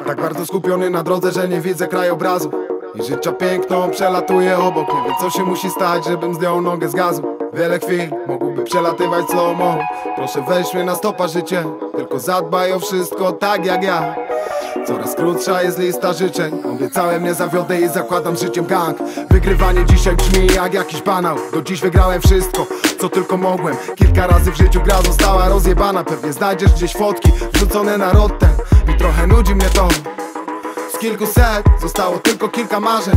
Tak bardzo skupiony na drodze, że nie widzę krajobrazu i życia piękną przelatuję obok. Nie wiem co się musi stać, żebym zdjął nogę z gazu. Wiele chwil mogłoby przelatywać slow-mo. Proszę weź mnie na stopa życie, tylko zadbaj o wszystko tak jak ja. Coraz krótsza jest lista życzeń. Obiecałem nie zawiodę i zakładam z życiem gang. Wygrywanie dzisiaj brzmi jak jakiś banał. Do dziś wygrałem wszystko, co tylko mogłem. Kilka razy w życiu gra została rozjebana. Pewnie znajdziesz gdzieś fotki wrzucone na rotten. I trochę nudzi mnie to. Z kilkuset zostało tylko kilka marzeń.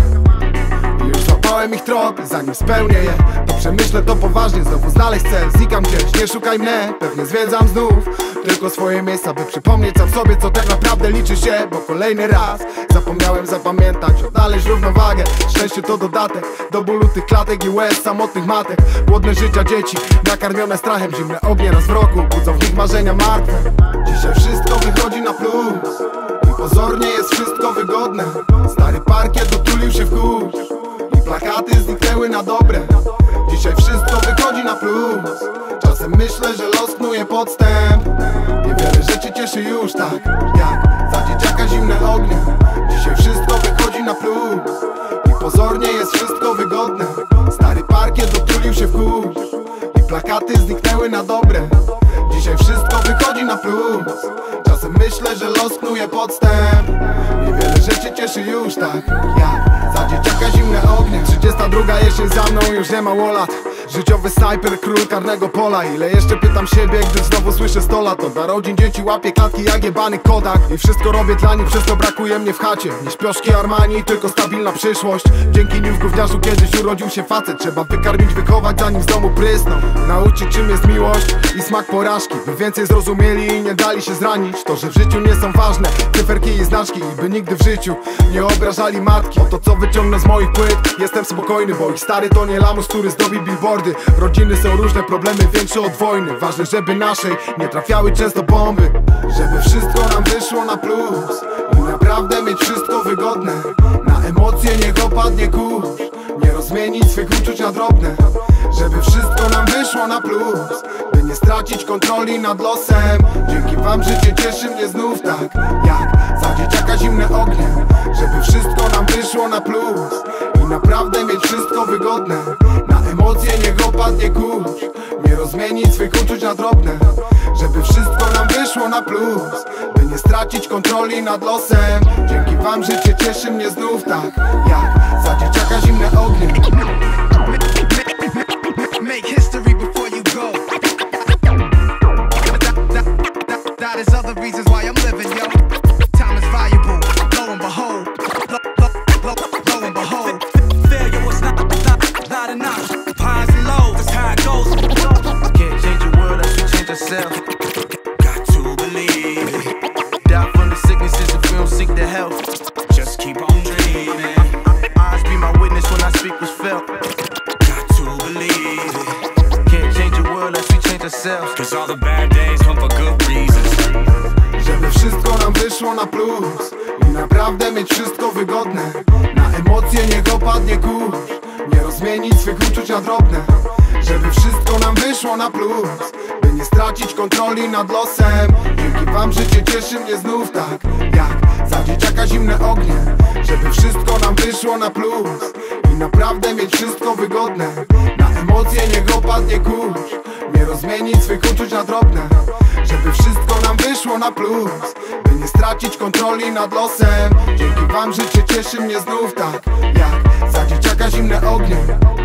I już złapałem ich trop, zanim spełnię je to przemyślę to poważnie, znowu znaleźć cel. Znikam gdzieś, nie szukaj mnie, pewnie zwiedzam znów tylko swoje miejsca, by przypomnieć sam sobie, co tak naprawdę liczy się. Bo kolejny raz zapomniałem zapamiętać, odnaleźć równowagę. Szczęście to dodatek do bólu tych klatek i łez samotnych matek. Głodne życia dzieci, nakarmione strachem. Zimne ognie raz w roku, budzą w nich marzenia martwe. Dzisiaj wszystko wychodzi na plus i pozornie jest wszystko wygodne. Stary parkiet dotulił się w kurz i plakaty zniknęły na dobre. Dzisiaj wszystko wychodzi na plus. Czasem myślę, że los knuje podstęp. Niewiele rzeczy cieszy już tak jak za dzieciaka zimne ognie. Dzisiaj wszystko wychodzi na plus i pozornie jest wszystko wygodne. Stary parkiet dotulił się w kurz i plakaty zniknęły na dobre. Dzisiaj wszystko wychodzi na plus. Czasem myślę, że los knuje podstęp. Niewiele rzeczy cieszy już tak jak za dzieciaka zimne ognie. 32 jesień za mną, już nie mało lat. Życiowy snajper, król karnego pola. Ile jeszcze pytam siebie, gdy znowu słyszę 100 lat. Od narodzin dzieci łapię klatki jak jebany Kodak. I wszystko robię dla nich, przez to brakuje mnie w chacie. Nie śpioszki Armani, tylko stabilna przyszłość. Dzięki nim w gówniarzu kiedyś urodził się facet. Trzeba wykarmić, wychować, zanim z domu prysną. Nauczyć czym jest miłość i smak porażki, by więcej zrozumieli i nie dali się zranić. To, że w życiu nie są ważne cyferki i znaczki, i by nigdy w życiu nie obrażali matki. O to co wyciągnę z moich płyt, jestem spokojny, bo ich stary to nie lamus, który zdobi billboardy. Rodziny są różne, problemy większe od wojny. Ważne, żeby naszej nie trafiały często bomby. Żeby wszystko nam wyszło na plus i naprawdę mieć wszystko wygodne. Na emocje niech opadnie kurz, nie rozmienić swych uczuć na drobne. Żeby wszystko nam wyszło na plus, by nie stracić kontroli nad losem. Dzięki wam życie cieszy mnie znów tak jak za dzieciaka zimne ognie. Żeby wszystko nam wyszło na plus i naprawdę mieć wszystko wygodne. Na emocje niech opadnie kurz, nie rozmienić swych uczuć na drobne. Żeby wszystko nam wyszło na plus, by nie stracić kontroli nad losem. Dzięki wam życie cieszy mnie znów tak jak za dzieciaka zimne ognie. Make history before you go. That is other reasons why I'm living, yo. Time is valuable, lo and behold. Lo and behold. Failure was not enough. Highs and lows, that's how it goes. Can't change the world unless we change ourselves. Got to believe it. Doubt from the sicknesses if we don't seek the health. Just keep on dreaming. Eyes be my witness when I speak what's felt. Cause all the bad days come for good reasons. Żeby wszystko nam wyszło na plus i naprawdę mieć wszystko wygodne. Na emocje niech opadnie kurz, nie rozmienić swych uczuć na drobne. Żeby wszystko nam wyszło na plus, by nie stracić kontroli nad losem. Dzięki wam życie cieszy mnie znów tak jak za dzieciaka zimne ognie. Żeby wszystko nam wyszło na plus i naprawdę mieć wszystko wygodne. Na emocje niech opadnie kurz, nie rozmienić swych uczuć na drobne. Żeby wszystko nam wyszło na plus, by nie stracić kontroli nad losem. Dzięki wam życie cieszy mnie znów tak jak za dzieciaka zimne ognie.